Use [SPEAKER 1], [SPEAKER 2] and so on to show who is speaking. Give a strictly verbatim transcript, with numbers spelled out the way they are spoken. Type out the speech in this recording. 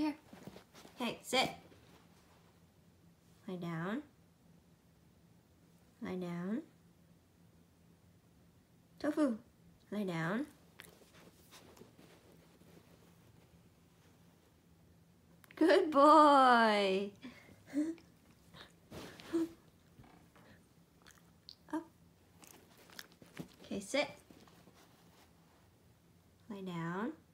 [SPEAKER 1] here. Okay, sit. Lie down. Lie down. Tofu, lie down. Good boy. Up. Okay, sit. Lie down.